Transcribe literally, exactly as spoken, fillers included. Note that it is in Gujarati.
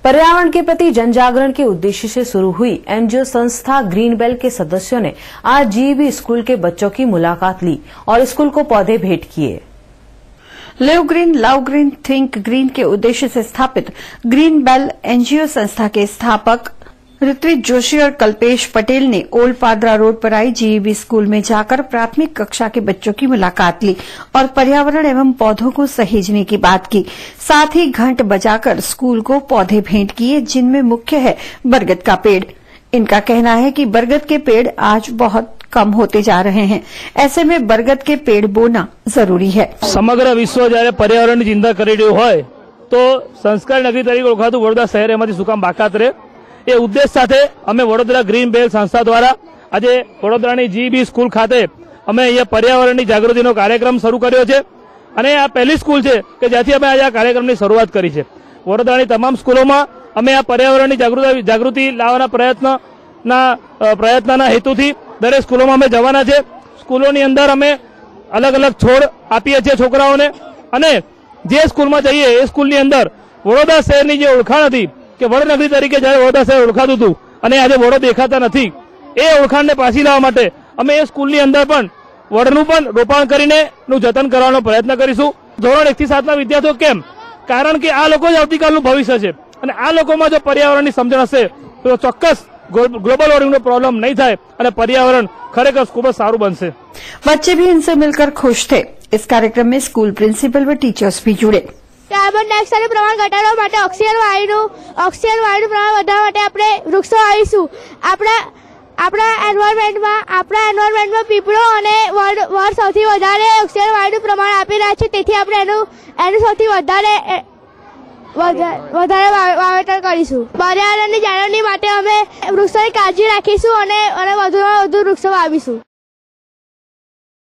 पर्यावरण के प्रति जन जागरण के उद्देश्य से शुरू हुई एनजीओ संस्था ग्रीन बेल्ट के सदस्यों ने आज जीईबी स्कूल के बच्चों की मुलाकात ली और स्कूल को पौधे भेंट किए। Live green love green think green के उद्देश्य से स्थापित ग्रीन बेल एनजीओ संस्था के स्थापक ऋत्विक जोशी और कल्पेश पटेल ने ओल्ड पादरा रोड पर आई जीईबी स्कूल में जाकर प्राथमिक कक्षा के बच्चों की मुलाकात ली और पर्यावरण एवं पौधों को सहेजने की बात की। साथ ही घंट बजाकर स्कूल को पौधे भेंट किए, जिनमें मुख्य है बरगद का पेड़। इनका कहना है कि बरगद के पेड़ आज बहुत कम होते जा रहे हैं, ऐसे में बरगद के पेड़ बोना जरूरी है। समग्र विश्व जયારે पर्यावरण की चिंता કરી રહ્યું હોય તો સંસ્કાર નગરી તરીકે ઓળખાતું વડોદરા શહેર એમાંથી શું કામ બાકાત રહે, એ ઉદ્દેશ સાથે અમે વડોદરા ગ્રીન બેલ સંસ્થા દ્વારા આજે વડોદરાની જીઈબી સ્કૂલ ખાતે અમે અહીંયા पर्यावरणની જાગૃતિનો કાર્યક્રમ શરૂ કર્યો છે અને આ પહેલી સ્કૂલ છે કે જ્યાંથી અમે આજે આ કાર્યક્રમની શરૂઆત કરી છે। વડોદરાની તમામ સ્કૂલોમાં અમે આ पर्यावरणની જાગૃતિ જાગૃતિ લાવવાના પ્રયત્નના પ્રયત્નના હેતુથી દરેક સ્કૂલોમાં અમે જવાના છે। સ્કૂલોની અંદર અમે અલગ અલગ છોડ આપીએ છીએ છોકરાઓને અને જે સ્કૂલમાં જઈએ એ સ્કૂલની અંદર વડોદરા શહેરની જે ઓળખાણ હતી કે વડનગરી તરીકે જ્યારે વડોદરા શહેર ઓળખાતું હતું અને આજે વડો દેખાતા નથી, એ ઓળખાણને પાછી લાવવા માટે અમે એ સ્કૂલની અંદર પણ વડનું પણ રોપાણ કરીને નું જતન કરવાનો પ્રયત્ન કરીશું। ધોરણ એક થી સાતના વિદ્યાર્થીઓ કેમ? કારણ કે આ લોકો જ આવતીકાલનું ભવિષ્ય છે અને આ લોકોમાં જો पर्यावरणની સમજણ હશે તો ચોક્કસ ग्लोबल वॉर्मिंग प्रॉब्लम नहीं थाय और पर्यावरण खरेखर खूब सारू बनशे। बच्चे भी इनसे मिलकर खुश थे। इस कार्यक्रम में स्कूल प्रिंसिपल व टीचर्स भी जुड़े। कार्बन डाइऑक्साइड प्रमाण घटाडवा माटे ऑक्सिजन वायुनु ऑक्सिजन वायुनु प्रमाण वधारवा माटे आपणे वृक्षो वावीशुं। आपणा આપણા એન્વાયરમેન્ટમાં આપણા એન્વાયરમેન્ટમાં પીપળો અને વડ સૌથી વધારે ઓક્સિજન વાયુનું પ્રમાણ આપી રહ્યા છે, તેથી આપણે એનું એનું સૌથી વધારે વધારે વાવેતર કરીશું। પર્યાવરણની જાળવણી માટે અમે વૃક્ષોની કાળજી રાખીશું અને વધુમાં વધુ વૃક્ષો વાવીશું।